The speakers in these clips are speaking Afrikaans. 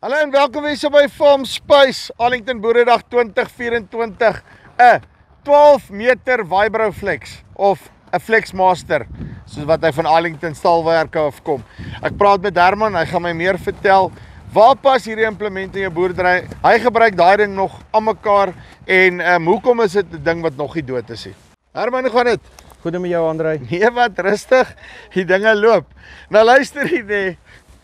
Hallo en welkom weer by Farm Spice, Arlington Boeredag 2024. 'n 12 meter Vibroflex of 'n Flexmaster, soos wat hy van Arlington Stalwerke afkom. Ek praat met Herman, hy gaan my meer vertel. Waar pas hierdie implement in jou boerdery? Hy gebruik daai ding nog aan mekaar en hoekom is dit 'n ding wat nog nie dood is nie? Herman, hoe gaan dit? Goed met jou, André. Nee, wat rustig. Die dinge loop. Nou luister hier nee.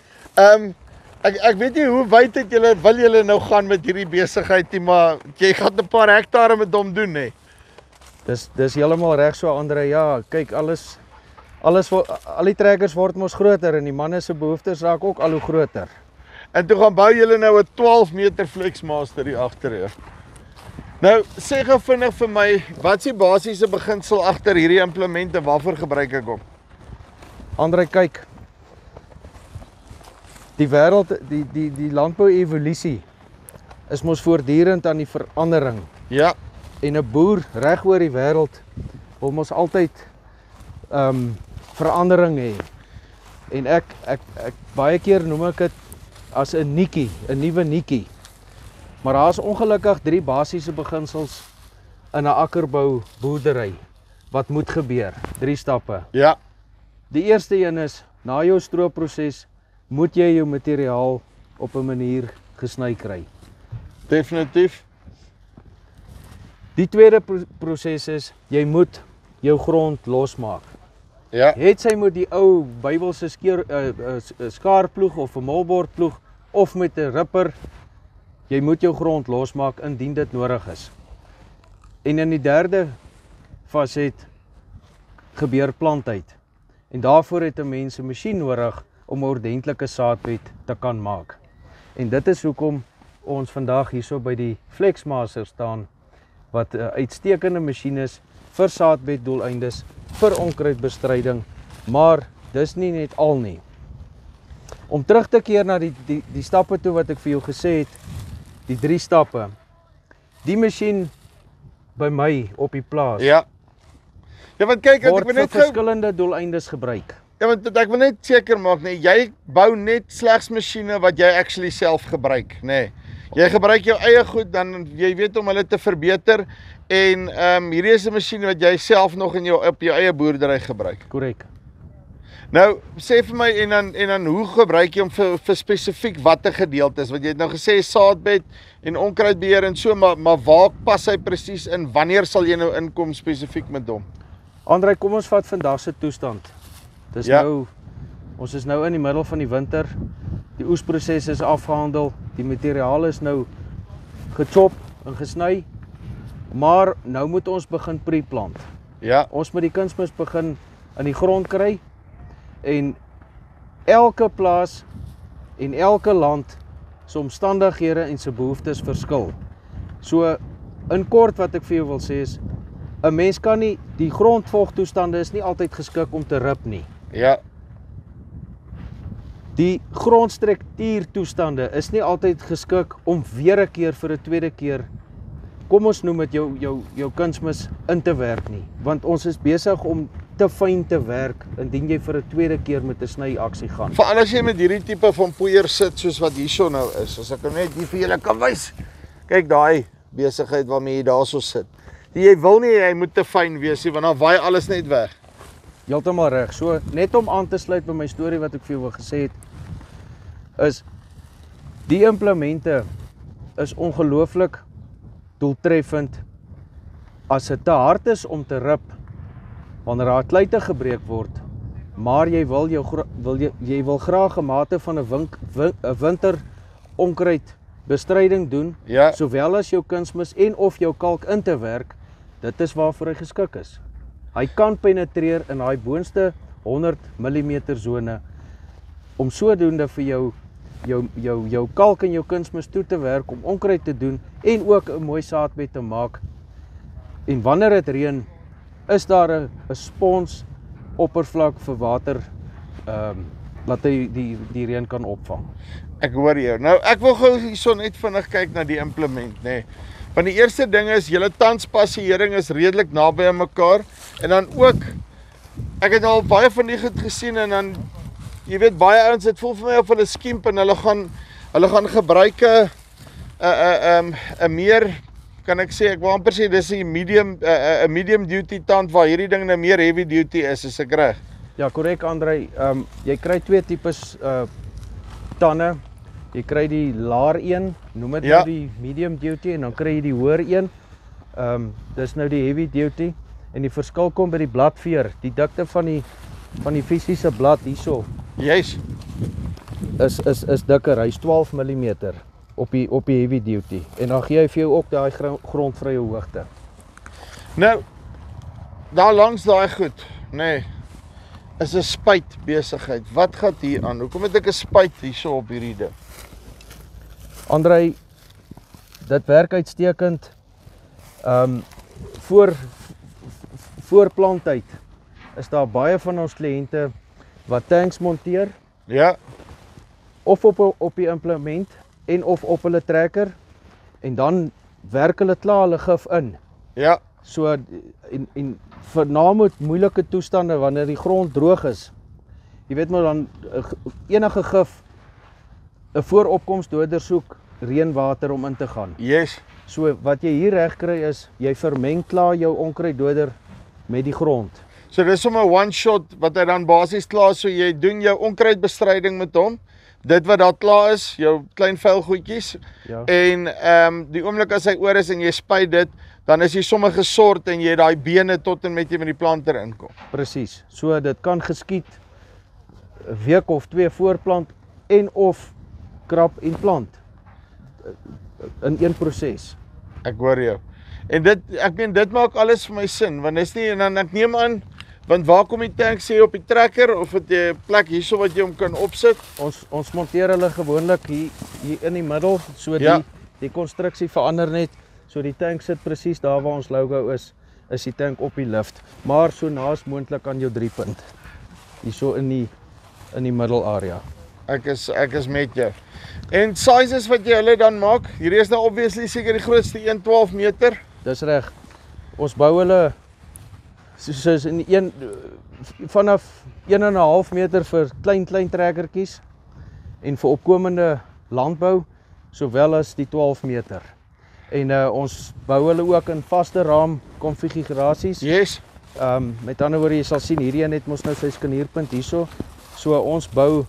Ek weet nie hoe wyd het wil julle nou gaan met hierdie besigheid nie, maar jy gaan 'n paar hektare met hom doen nê. Dis heeltemal reg so, André. Ja, kyk, al die trekkers word mos groter en die manne se behoeftes raak ook al hoe groter. En toe gaan bou julle nou 'n 12 meter Flexmaster hier agter hier. Nou, sê gou vinnig vir my, wat is die basiese beginsel agter hierdie implement en waarvoor gebruik ek hom? André, kyk. Die wêreld, die landbou-evolusie is mos voortdurend aan die verandering. Ja. En 'n boer reg oor die wêreld wil mos altyd verandering hê. En ek baie keer noem ek dit as 'n nietjie, 'n nuwe nietjie. Maar daar is ongelukkig 3 basiese beginsels in 'n akkerbou boerdery wat moet gebeur. 3 stappe. Ja. Die eerste een is, na jou stroopproses moet jy jou materiaal op 'n manier gesny kry. Definitief. Die tweede proses is, jy moet jou grond losmaak. Ja. Het sy moet die ou Bybelse skaarploeg of 'n molbordploeg of met 'n ripper, jy moet jou grond losmaak indien dit nodig is. En in die derde faset gebeur planttyd. En daarvoor het 'n mens 'n masjien nodig om 'n ordentlike saadbed te kan maak. En dit is hoekom ons vandag hierso by die Flexmaster staan, wat 'n uitstekende masjien is vir saadbeddoeleindes, vir onkruidbestryding, maar dis nie net al nie. Om terug te keer na die stappe toe wat ek vir jou gesê het, die 3 stappe. Die masjien by my op die plaas. Ja. Ja, want kyk, ek word wil vir net verskillende doeleindes gebruik. Ja, want ek wil net seker maak, nee, jy bou net slegs masjiene wat jy actually self gebruik, nê. Nee. Jy gebruik jou eie goed, dan jy weet om hulle te verbeter en hierdie is 'n masjien wat jy self nog op jou eie boerdery gebruik. Korrek. Nou, sê vir my en dan hoe gebruik jy hom vir spesifiek watter gedeeltes? Want jy het nou gesê saadbed en onkruidbeheer en so, maar waar pas hy presies in? Wanneer sal jy nou inkom spesifiek met hom? André, kom ons vat vandag se toestand. Dis ja. Nou, ons is nou in die middel van die winter. Die oesproses is afgehandel. Die materiaal is nou gechop en gesny. Maar nou moet ons begin pre-plant. Ja. Ons moet die kunsmis begin in die grond kry. En elke plaas en elke land se omstandighede en se behoeftes verskil. So in kort wat ek vir jou wil sê is, 'n mens kan nie, die grondvogtoestande is nie altyd geskik om te rip nie. Ja. Die grondstruktuurtoestande is nie altyd geskik om weer 'n keer vir 'n tweede keer, kom ons noem dit jou kunsmis in te werk nie. Want ons is besig om te fyn te werk indien jy vir 'n tweede keer met 'n snyaksie gaan. Veral as jy met hierdie tipe van poeier sit soos wat hierso nou is, as ek net hier vir julle kan wys. Kyk daai besigheid waarmee jy daarso sit. Jy wil nie hy moet te fyn wees nie, want dan waai alles net weg. Heeltemal reg. So net om aan te sluit by my storie wat ek vir jou gesê het, is die implemente is ongelooflik doeltreffend. As dit te hard is om te rip, wanneer daar kluite gebreek word, maar jy wil graag 'n mate van 'n winter onkruidbestryding doen, ja. Sowel as jou kunsmis en of jou kalk in te werk, dit is waarvoor hy geskik is. Hy kan penetreer in daai boonste 100 mm sone om sodoende vir jou kalk en jou kunsmis toe te werk om onkruid te doen en ook 'n mooi saadbed te maak. En wanneer dit reën, is daar 'n spons oppervlak vir water laat hy die reën kan opvang. Ek hoor jou. Nou ek wil gou hierso net vinnig kyk na die implement, nê. Nee. Want die eerste ding is julle tandspasiering is redelik naby aan mekaar en dan ook ek het al baie van die goed gesien en dan jy weet baie ouens, dit voel vir my of hulle skiemp en hulle Hulle gaan gebruik 'n meer, kan ek sê, ek wil amper sê dis 'n medium duty tand waar hierdie ding 'n meer heavy duty is ek reg? Ja, korrek Andrei. Jy kry twee tipes tande. Jy kry die laer een, noem dit nou die medium duty, en dan kry jy die hoër een. Dis nou die heavy duty. En die verskil kom by die bladveer, die dikte van die fisiese blad hierso. Juis. Is dikker. Hy's 12 mm op die heavy duty. En dan gee hy vir jou ook daai grondvrye hoogte. Nou, daar langs daai goed, nee, is 'n spuit besigheid. Wat gaan hier aan? Hoekom het ek 'n spuit hierso op hierdie ding? Andrei, dit werk uitstekend. Voor planttyd is daar baie van ons kliënte wat tanks monteer. Ja. Of op die implement en of op hulle trekker, en dan werk hulle klaar hulle gif in. Ja. So en veral met moeilike toestande wanneer die grond droog is. Jy weet maar dan enige gif 'n vooropkomsdoder soek reënwater om in te gaan. Yes. So wat jy hier reg kry is jy vermeng klaar jou onkruiddoder met die grond. So dis sommer 'n one shot wat hy dan basies klaar, so jy doen jou onkruidbestryding met hom. Dit wat daar klaar is, jou klein vuil goedjies. Ja. En die oomblik as hy oor is en jy spuit dit, dan is jy sommer gesort en jy daai bene tot en met jy met die planter inkom. Presies. So dit kan geskied 'n week of 2 voor plant en of krap en plant in een proses. Ek hoor jou. En ek meen dit maak alles vir my sin, want dis nie, en dan ek neem aan, want waar kom die tank sê op die trekker, of het jy 'n plek hierso wat jy hom kan opsit? Ons monteer hulle gewoonlik hier in die middel, so die konstruksie verander net, so die tank sit presies daar waar ons logo is die tank op die lift, maar so naas moontlik aan jou 3-punt. Hierso in die middelarea. Ek is met jou. En sizes wat jy hulle dan maak, hierdie is nou obviously seker die grootste 1,12 meter. Dis reg. Ons bou hulle soos in vanaf 1,5 meter vir klein trekkertjies en vir opkomende landbou, sowel as die 12 meter. En ons bou hulle ook in vaste raam konfigurasies. Yes. Met ander woorde, jy sal sien hierdie een het mos nou sy skanierpunt hierso. So ons bou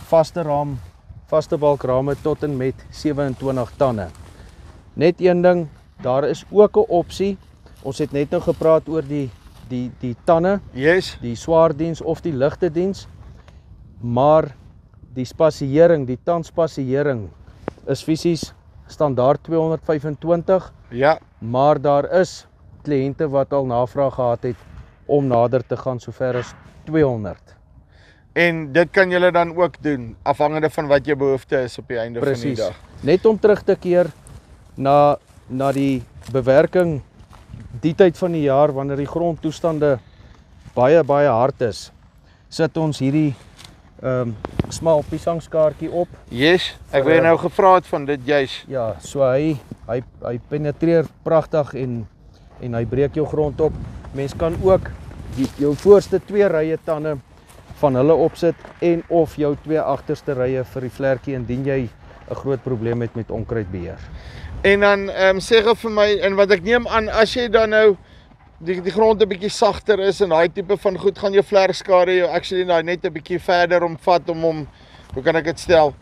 vaste balkrame tot en met 27 tande. Net een ding, daar is ook 'n opsie. Ons het net nou gepraat oor die tande, Yes. die swaardiens of die ligte diens, maar die spasiering, die tandspasiering is fisies standaard 225, Ja. maar daar is kliënte wat al navraag gehad het om nader te gaan sover as 200. En dit kan julle dan ook doen, afhangende van wat jou behoefte is op die einde van die dag. Net om terug te keer na die bewerking die tyd van die jaar wanneer die grondtoestande baie hard is, sit ons hierdie smal piesangskaartjie op. Yes, ek het nou gevra het van dit juis. Ja, so hy penetreer pragtig en hy breek jou grond op. Mens kan ook jou voorste 2 rye tande van hulle opsit en of jou 2 agterste rye vir die vlekkie indien jy 'n groot probleem het met onkruidbeheer. En dan sê gou vir my, en wat ek neem aan, as jy dan nou die grond 'n bietjie sagter is en daai tipe van goed, gaan jou vlerkskade jou actually nou net 'n bietjie verder omvat om hom, hoe kan ek dit stel,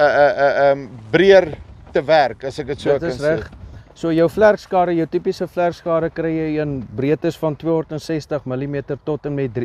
breër te werk, as ek dit so kan sê. Dit is reg. So jou vlerkskade, jou tipiese vlerkskade kry jy in breedtes van 260 mm tot en met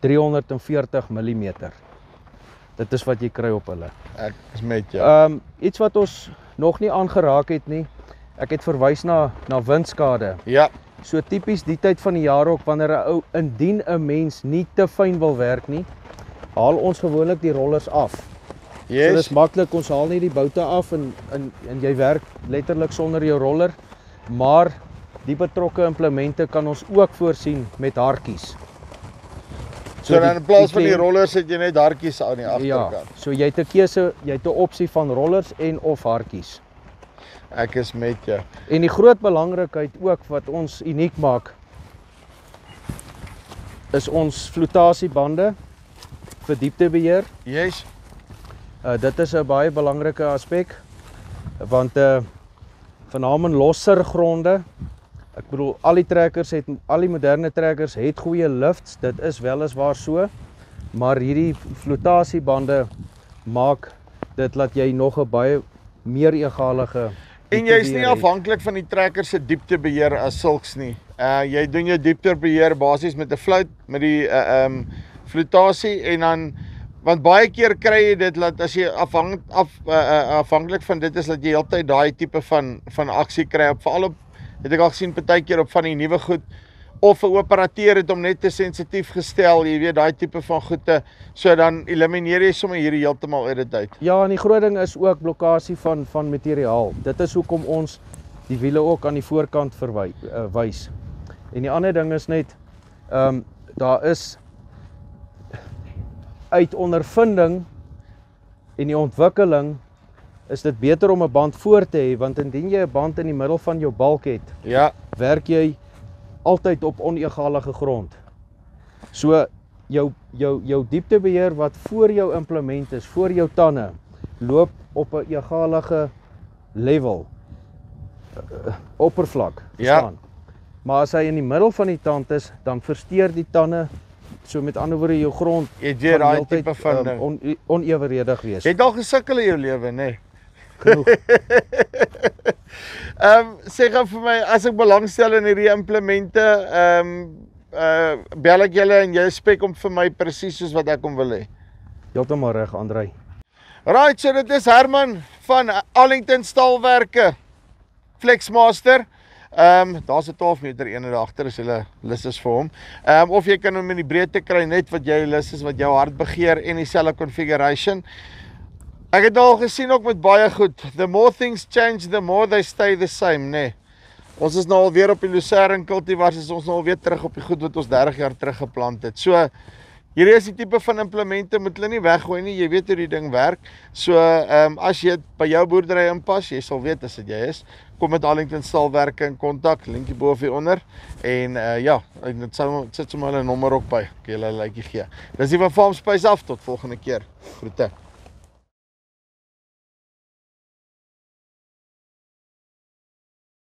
340 mm. Dit is wat jy kry op hulle. Ek is met jou. Iets wat ons nog nie aangeraak het nie. Ek het verwys na windskade. Ja. So tipies die tyd van die jaar ook, wanneer indien 'n mens nie te fyn wil werk nie, haal ons gewoonlik die rollers af. Yes. So dis maklik, ons haal nie die boute af en jy werk letterlik sonder jou roller, maar die betrokke implemente kan ons ook voorsien met hartjies. So dan in plaas van die rollers het jy net hartjies aan die agterkant. Ja, so jy het 'n keuse, jy het 'n opsie van rollers en of hartjies. Ek is met jou. En die groot belangrikheid ook wat ons uniek maak, is ons flotasiebande vir dieptebeheer. Yes. Dit is 'n baie belangrike aspek, want veral in losser gronde, ek bedoel al die moderne trekkers het goeie lifts, dit is weliswaar so, maar hierdie flotasiebande maak dit laat jy nog 'n baie meer egalige En jy is nie afhanklik van die trekker se dieptebeheer as sulks nie. Jy doen jou dieptebeheer basies met 'n float, met die flotasie en dan want baie keer kry jy dit dat as jy afhanklik van dit is dat jy heeltyd daai tipe van aksie kry op veral op het ek al gesien partykeer op van die nuwe goed of 'n operateur het hom net te sensitief gestel, jy weet daai tipe van goede, so dan elimineer jy sommer hierdie heeltemal uit dit uit. Ja, en die groot ding is ook blokkade van materiaal. Dit is hoekom ons die wiele ook aan die voorkant wys. En die ander ding is net daar is uit ondervinding en die ontwikkeling is dit beter om 'n band voor te hê, want indien jy 'n band in die middel van jou balk het, ja, werk jy altyd op onegalige grond. So jou dieptebeheer wat voor jou implement is, voor jou tande, loop op 'n egalige level, oppervlak, verstaan. Ja. Maar as hy in die middel van die tand is, dan versteur die tande, so met ander woorde jou grond gaan daai tipe van ding onevenredig wees. Jy het al gesukkel in jou lewe, nê? Genoeg. Sê gou vir my, as ek belangstel in hierdie implemente, bel ek julle en jy spek om vir my presies soos wat ek hom wil hê. Heeltemal reg, Andrei. Right, so dit is Herman van Arlington Staalwerke Flexmaster. Daar's 'n 12 meter een agter as jy lus is vir hom. Of jy kan hom in die breedte kry net wat jy lus is, wat jou hart begeer en dieselfde configuration. Ek het al gesien ook met baie goed. The more things change, the more they stay the same, nee. Ons is nou alweer op die Lucerne cultivars, is ons nou alweer terug op die goed wat ons 30 jaar terug geplant het. So, hierdie is die tipe van implemente, moet hulle nie weggooi nie, jy weet hoe die ding werk. So, as jy by jou boerdery inpas, jy sal weet as dit jy is, kom met Arlington Staalwerke in kontak, linkie bo of hier onder. En ja, dit sit sommer hulle nommer ook by, ek julle 'n likeie gee. Dis die van Farm Space af, tot volgende keer. Groete.